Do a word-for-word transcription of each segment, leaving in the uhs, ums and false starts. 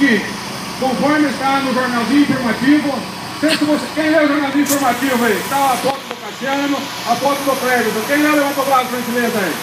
seguinte, conforme está no jornalzinho informativo, você, quem lê o jornalzinho informativo aí? Está a foto do Cassiano, a foto do Clébito. Quem lê levantou o braço para a gente ler aí?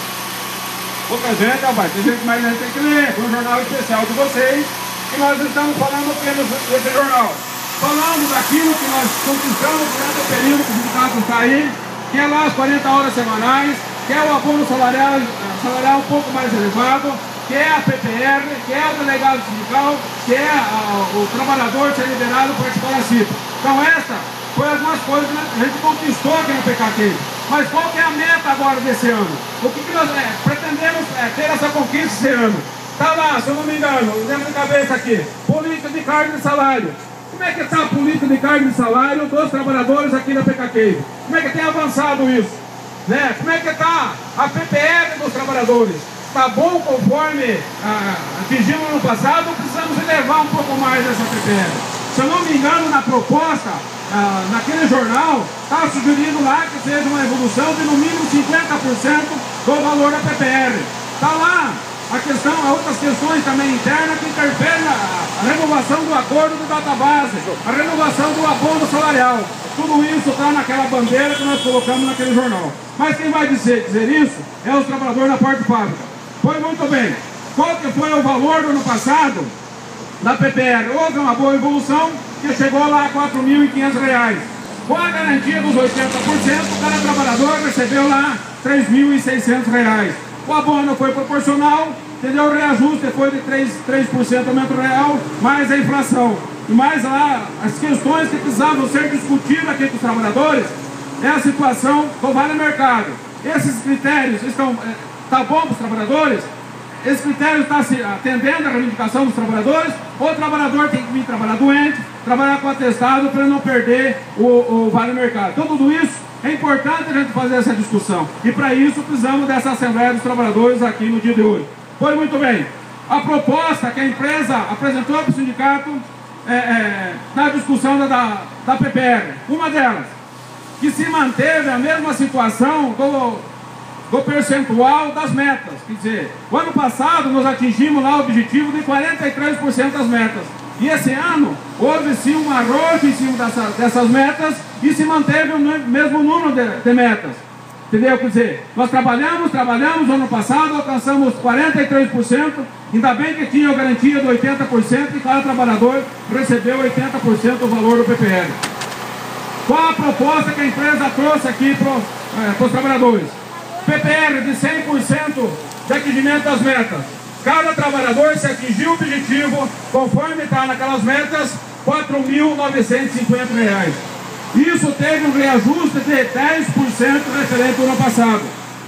Pouca gente, rapaz, tem gente mais gente tem que ler. Foi um jornal especial de vocês e nós estamos falando apenas desse jornal. Falando daquilo que nós conquistamos durante o período que o sindicato está aí, que é lá as quarenta horas semanais, que é o abono salarial, salarial um pouco mais elevado, que é a P P R, que é o delegado sindical, que é a, o trabalhador ser liberado para participar da C I P. Então essa foi algumas coisas que a gente conquistou aqui no P K Q. Mas qual que é a meta agora desse ano? O que, que nós é, pretendemos é, ter essa conquista esse ano? Está lá, se eu não me engano, lembro de cabeça aqui, política de cargo de salário. Como é que está a política de cargo de salário dos trabalhadores aqui na P K Q? Como é que tem avançado isso? Né? Como é que está a P P R dos trabalhadores? Está bom conforme ah, atingimos no ano passado ou precisamos elevar um pouco mais essa P P R? Se eu não me engano, na proposta, ah, naquele jornal, está sugerindo lá que seja uma evolução de no mínimo cinquenta por cento do valor da P P R. Está lá a questão, há outras questões também internas que interferem na a renovação do acordo de database, a renovação do abono salarial. Tudo isso está naquela bandeira que nós colocamos naquele jornal. Mas quem vai dizer, dizer isso é os trabalhadores da parte fábrica. Foi muito bem. Qual que foi o valor do ano passado da P P R? Houve uma boa evolução que chegou lá a quatro mil e quinhentos reais. Com a garantia dos oitenta por cento, cada trabalhador recebeu lá três mil e seiscentos reais. O abono foi proporcional, entendeu? O reajuste foi de três por cento aumento real, mais a inflação. E mais lá, as questões que precisavam ser discutidas aqui com os trabalhadores é a situação do Vale Mercado. Esses critérios estão... Está bom para os trabalhadores? Esse critério está se atendendo à reivindicação dos trabalhadores? Ou o trabalhador tem que vir trabalhar doente, trabalhar com atestado para não perder o, o Vale Mercado? Então tudo isso é importante a gente fazer essa discussão. E para isso precisamos dessa Assembleia dos Trabalhadores aqui no dia de hoje. Pois muito bem, a proposta que a empresa apresentou para o sindicato é, é, na discussão da, da, da P P R, uma delas, que se manteve a mesma situação do... do percentual das metas. Quer dizer, o ano passado nós atingimos lá o objetivo de quarenta e três por cento das metas. E esse ano houve sim um arrojo em cima dessa, dessas metas e se manteve o mesmo número de, de metas. Entendeu? Quer dizer, nós trabalhamos, trabalhamos no ano passado, alcançamos quarenta e três por cento, ainda bem que tinha a garantia de oitenta por cento e cada trabalhador recebeu oitenta por cento do valor do P P R. Qual a proposta que a empresa trouxe aqui para é, os trabalhadores? P P R de cem por cento de atingimento das metas. Cada trabalhador, se atingir o objetivo, conforme está naquelas metas, quatro mil novecentos e cinquenta reais. Isso teve um reajuste de dez por cento referente ao ano passado.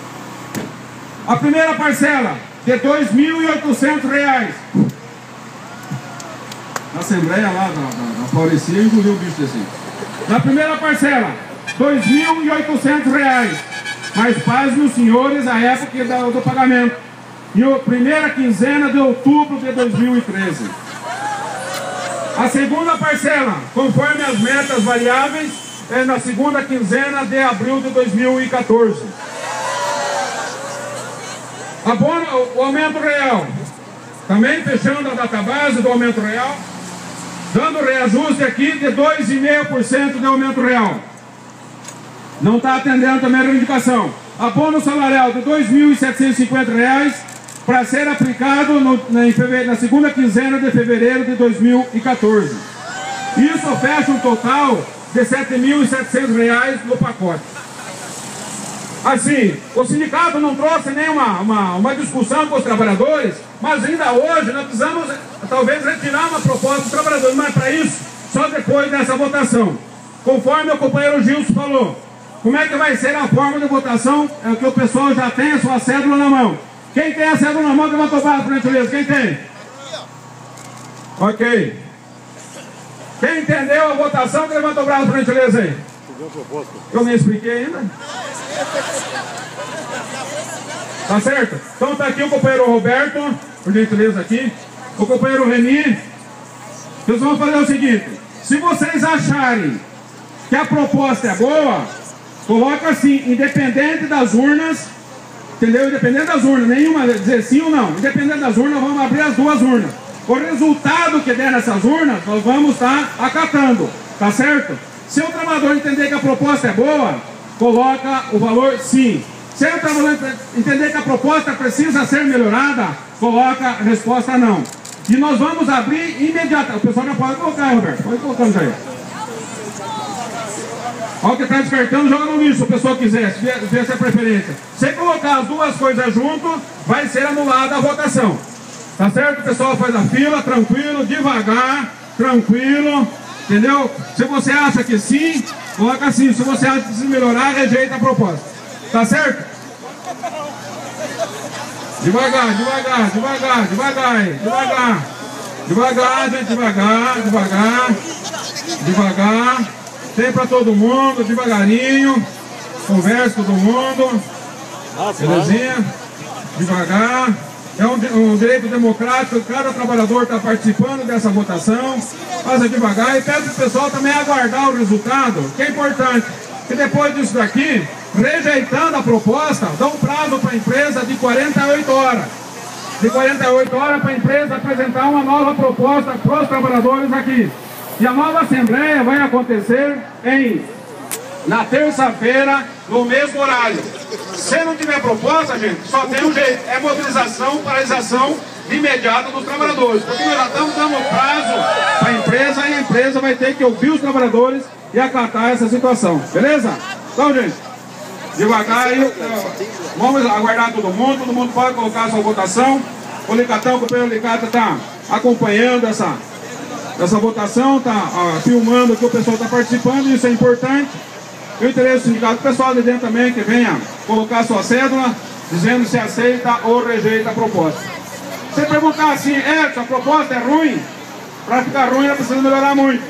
A primeira parcela, de dois mil e oitocentos reais. Na Assembleia lá, da, da, da Paulicia, engoliu o bicho desse. Na primeira parcela, dois mil e oitocentos reais. Mas pasmem os senhores a época do, do pagamento. E a primeira quinzena de outubro de dois mil e treze. A segunda parcela, conforme as metas variáveis, é na segunda quinzena de abril de dois mil e quatorze. Abono, o aumento real, também fechando a database do aumento real, dando reajuste aqui de dois vírgula cinco por cento de aumento real. Não está atendendo também a reivindicação. Abono salarial de dois mil e setecentos e cinquenta reais para ser aplicado no, na, em fevereiro, na segunda quinzena de fevereiro de dois mil e quatorze. Isso fecha um total de sete mil e setecentos reais no pacote. Assim, o sindicato não trouxe nenhuma uma, uma discussão com os trabalhadores, mas ainda hoje nós precisamos talvez retirar uma proposta dos trabalhadores, mas para isso, só depois dessa votação. Conforme o companheiro Gilson falou, como é que vai ser a forma de votação? É que o pessoal já tem a sua cédula na mão. Quem tem a cédula na mão, que levanta o braço, por gentileza. Quem tem? Ok. Quem entendeu a votação, que levanta o braço, por gentileza aí. Eu nem expliquei ainda. Tá certo? Então tá aqui o companheiro Roberto, por gentileza aqui. O companheiro Reni. Nós vamos fazer o seguinte. Se vocês acharem que a proposta é boa, coloca assim, independente das urnas, entendeu? Independente das urnas, nenhuma dizer sim ou não. Independente das urnas, vamos abrir as duas urnas. O resultado que der nessas urnas, nós vamos estar acatando, tá certo? Se o trabalhador entender que a proposta é boa, coloca o valor sim. Se o trabalhador entender que a proposta precisa ser melhorada, coloca a resposta não. E nós vamos abrir imediatamente. O pessoal já pode colocar, Roberto. Pode colocando aí. Olha o que está descartando, joga no lixo, se a pessoa quiser, se vier essa preferência. Se colocar as duas coisas junto, vai ser anulada a votação. Tá certo? O pessoal faz a fila, tranquilo, devagar, tranquilo. Entendeu? Se você acha que sim, coloca sim. Se você acha que precisa melhorar, rejeita a proposta. Tá certo? Devagar, devagar, devagar, devagar, devagar. Devagar, gente, devagar, devagar. Devagar. Tem pra todo mundo, devagarinho. Conversa todo mundo. Belezinha? Devagar. É um, um direito democrático, cada trabalhador está participando dessa votação. Faça devagar e pede para o pessoal também aguardar o resultado, que é importante. E depois disso daqui, rejeitando a proposta, dá um prazo para a empresa de quarenta e oito horas. De quarenta e oito horas para a empresa apresentar uma nova proposta para os trabalhadores aqui. E a nova assembleia vai acontecer em, na terça-feira, no mesmo horário. Se não tiver proposta, gente, só tem um jeito, é mobilização, paralisação imediata dos trabalhadores. Porque nós já estamos dando prazo para a empresa e a empresa vai ter que ouvir os trabalhadores e acatar essa situação. Beleza? Então, gente, devagar aí, vamos aguardar todo mundo, todo mundo pode colocar a sua votação. O Licatão, o companheiro Licata está acompanhando essa, essa votação, está filmando que o pessoal está participando, isso é importante. Eu interesse do sindicato, o pessoal de dentro também que venha colocar sua cédula, dizendo se aceita ou rejeita a proposta. Você perguntar assim, é, a proposta é ruim, para ficar ruim ela precisa melhorar muito.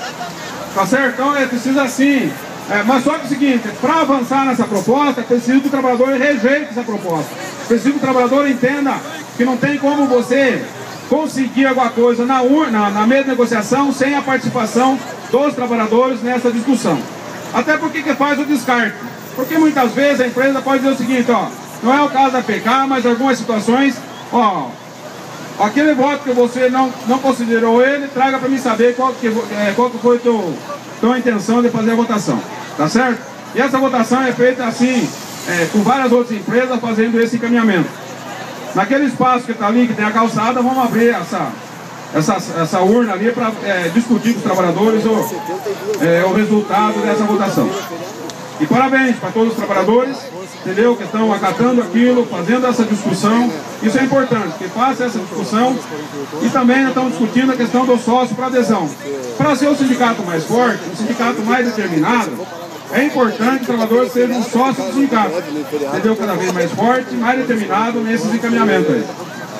Tá certo? Então é precisa assim. É, mas só que é o seguinte, para avançar nessa proposta, é preciso que o trabalhador rejeite essa proposta. Preciso que o trabalhador entenda que não tem como você conseguir alguma coisa na urna, na mesma negociação, sem a participação dos trabalhadores nessa discussão. Até porque que faz o descarte. Porque muitas vezes a empresa pode dizer o seguinte, ó, não é o caso da P K, mas em algumas situações, ó, aquele voto que você não, não considerou ele, traga para mim saber qual que, é, qual que foi a tua, tua intenção de fazer a votação. Tá certo? E essa votação é feita assim, é, com várias outras empresas fazendo esse encaminhamento. Naquele espaço que está ali, que tem a calçada, vamos abrir essa... Essa, essa urna ali para é, discutir com os trabalhadores o, é, o resultado dessa votação. E parabéns para todos os trabalhadores, entendeu? Que estão acatando aquilo, fazendo essa discussão. Isso é importante, que faça essa discussão. E também estamos discutindo a questão do sócio para adesão. Para ser o sindicato mais forte, o sindicato mais determinado, é importante que o trabalhador seja um sócio do sindicato. Entendeu? Cada vez mais forte, mais determinado nesses encaminhamentos aí.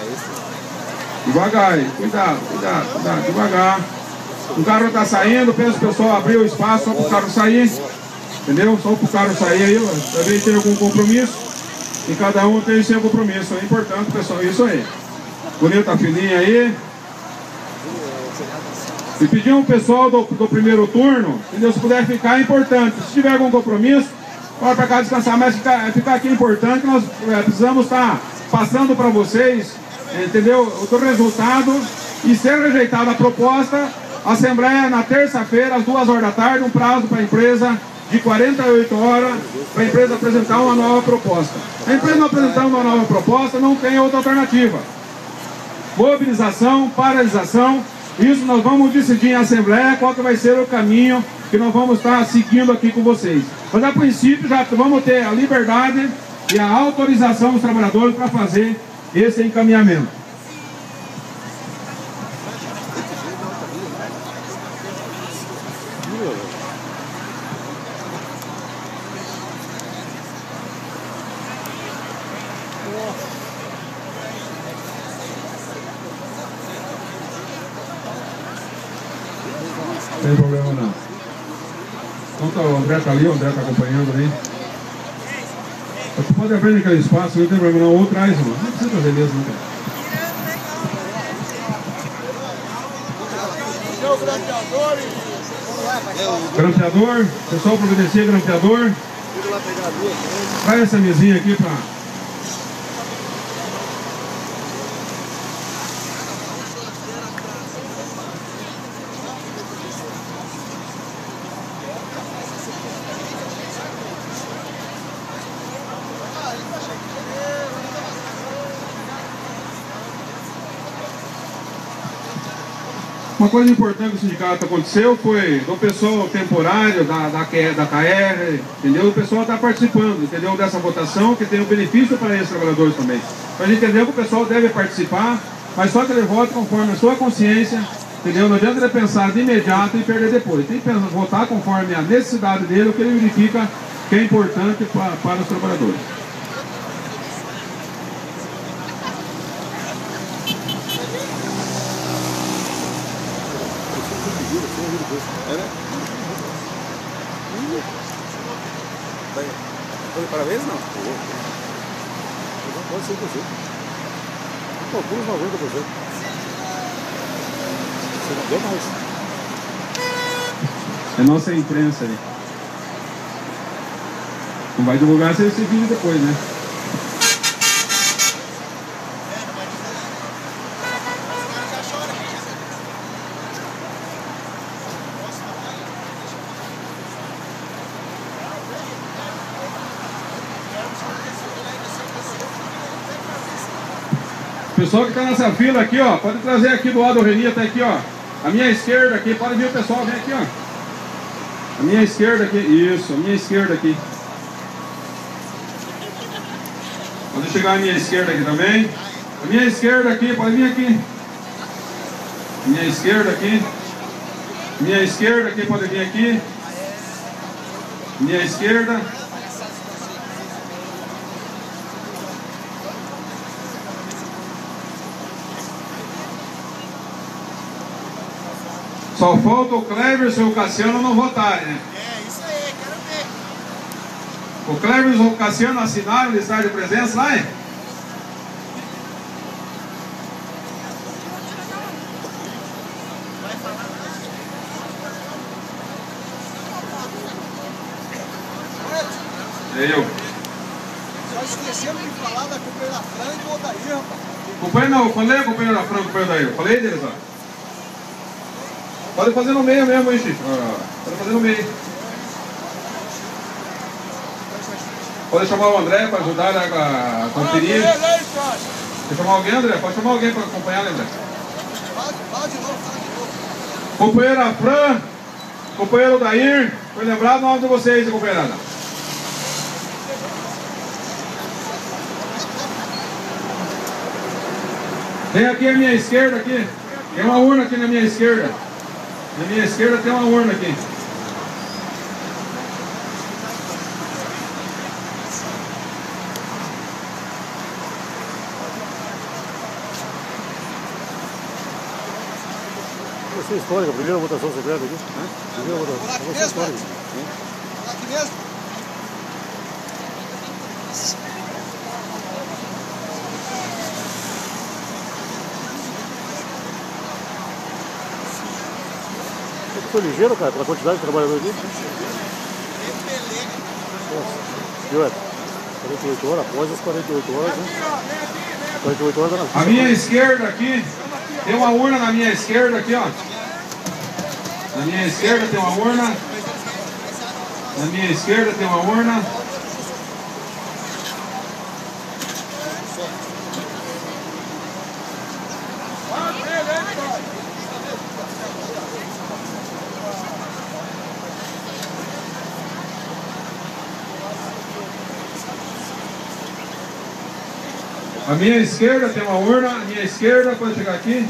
Devagar aí, cuidado, cuidado, cuidado, devagar. O carro está saindo, peço o pessoal abrir o espaço só para o carro sair. Entendeu? Só para o carro sair aí, talvez tenha algum compromisso. E cada um tem seu compromisso. É importante, pessoal, isso aí. Bonita a filinha aí. E pedir um pessoal do, do primeiro turno, entendeu? Se puder ficar, é importante. Se tiver algum compromisso, pode para cá descansar, mas ficar, ficar aqui é importante, nós é, precisamos estar passando para vocês, entendeu? O resultado. E ser rejeitada a proposta, a Assembleia na terça-feira, às duas horas da tarde, um prazo para a empresa de quarenta e oito horas, para a empresa apresentar uma nova proposta. A empresa não apresentando uma nova proposta, não tem outra alternativa. Mobilização, paralisação, isso nós vamos decidir em Assembleia qual que vai ser o caminho que nós vamos estar seguindo aqui com vocês. Mas a princípio já vamos ter a liberdade e a autorização dos trabalhadores para fazer esse encaminhamento. Não tem problema não. Então tá, o André está ali, o André está acompanhando ali. Você pode abrir naquele espaço, não tem problema não, ou traz, mano. Não precisa fazer mesmo, não, cara. Grampeador, pessoal providencia grampeador. Traz essa mesinha aqui pra... Uma coisa importante que o sindicato aconteceu foi do pessoal temporário da, da, da K R, entendeu? O pessoal está participando, entendeu? Dessa votação, que tem um benefício para esses trabalhadores também. Então a gente entendeu que o pessoal deve participar, mas só que ele vote conforme a sua consciência, entendeu? Não adianta ele pensar de imediato e perder depois. Tem que pensar, votar conforme a necessidade dele, o que ele verifica que é importante para, para os trabalhadores. É, né? Foi parabéns, não? Pode ser você. Pô, por favor, com você. Você não deu mais. É nossa imprensa aí. Não vai divulgar esse vídeo depois, né? O pessoal que está nessa fila aqui, ó, pode trazer aqui do lado do Reni até aqui, ó. A minha esquerda aqui, pode vir o pessoal, vem aqui, ó. A minha esquerda aqui, isso, a minha esquerda aqui. Pode chegar a minha esquerda aqui também. A minha esquerda aqui, pode vir aqui. Minha esquerda aqui. Minha esquerda aqui, pode vir aqui. Minha esquerda. Só falta o Cleverson e o Cassiano não votarem, né? É, isso aí, quero ver. O Cleverson e o Cassiano assinaram o listado de presença lá, hein? É eu. Só esquecemos de falar da companheira da Fran e do Odair, rapaz. Companheiro não, eu falei a companheira da Fran, companheiro da eu. Falei deles, ó. Pode fazer no meio mesmo, hein, Chico? Ah, pode fazer no meio. Pode chamar o André para ajudar a, a conferir. Quer chamar alguém, André? Pode chamar alguém para acompanhar, André? Fala de novo, fala de novo. Companheira Fran, companheiro Dair, foi lembrado o nome de vocês, companheirada. Vem aqui à minha esquerda, aqui. Tem uma urna aqui na minha esquerda. Na minha esquerda tem uma urna aqui. Vai ser histórica, a primeira votação secreta aqui. Hã? Primeira votação. Vou lá aqui Vai ser mesmo, histórica. Vou lá aqui mesmo. Foi ligeiro, cara, pela quantidade de trabalhadores aqui. Nossa, e olha, quarenta e oito horas, após as quarenta e oito horas, né? quarenta e oito horas da A minha esquerda aqui, tem uma urna na minha esquerda aqui, ó. Na minha esquerda tem uma urna. Na minha esquerda tem uma urna. A minha esquerda tem uma urna, a minha esquerda, pode chegar aqui.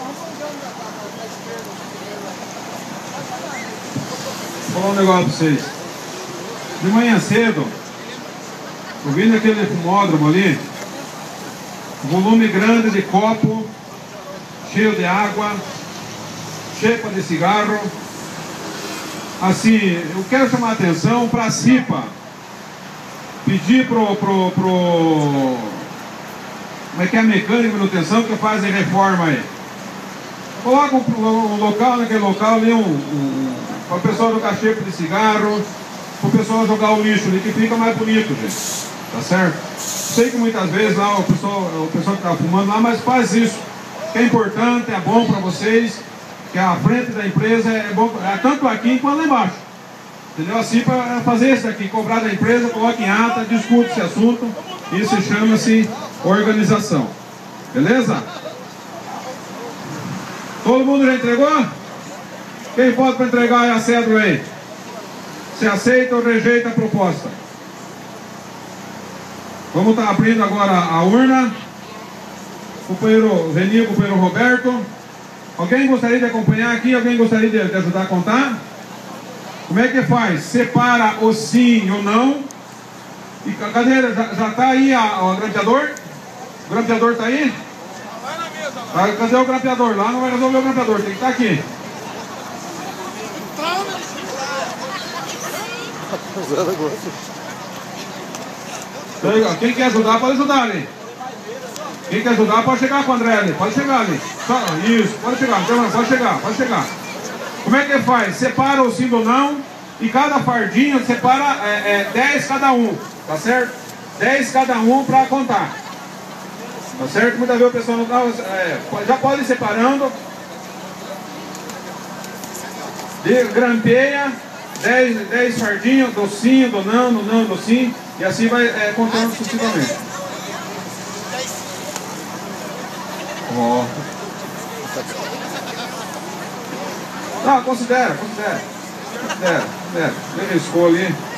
Vou falar um negócio para vocês. De manhã cedo, eu vim naquele fumódromo ali, volume grande de copo, cheio de água, chepa de cigarro. Assim, eu quero chamar a atenção para a CIPA, pedir pro, pro, pro como é que é a mecânica de manutenção que fazem reforma aí. Coloca um, um local, naquele local ali, um, um, para o pessoal jogar chepa de cigarro, para o pessoal jogar o lixo ali, que fica mais bonito, gente. Tá certo? Sei que muitas vezes lá o pessoal, o pessoal que está fumando lá, mas faz isso. Que é importante, é bom para vocês, que a frente da empresa é bom, é tanto aqui quanto lá embaixo. Entendeu? Assim, para fazer isso aqui, cobrar da empresa, coloque em ata, discute esse assunto. Isso chama-se organização. Beleza? Todo mundo já entregou? Quem pode para entregar é a cédula aí. Se aceita ou rejeita a proposta. Vamos estar abrindo agora a urna. Companheiro Renil, companheiro Roberto. Alguém gostaria de acompanhar aqui? Alguém gostaria de, de ajudar a contar? Como é que faz? Separa o sim ou não. E cadê? Já está aí a, o grampeador? O grampeador está aí? Vai na mesa lá. Ah, cadê o grampeador? Lá não vai resolver o grampeador, tem que estar aqui. Quem quer ajudar, pode ajudar ali. Quem quer ajudar, pode chegar com o André ali. Pode chegar ali. Só, isso, pode chegar. Então, pode chegar, pode chegar. Como é que faz? Separa o sim do não. E cada fardinho separa é, é, dez cada um. Tá certo? dez cada um para contar. Tá certo? Muitas vezes o pessoal não dá, é, já pode ir separando. De, grampeia dez, dez fardinhos do sim, do não, do não, do sim. E assim vai é, contando sucessivamente. Ó. Não, considera, considera. Considera, considera. Ele escolhe.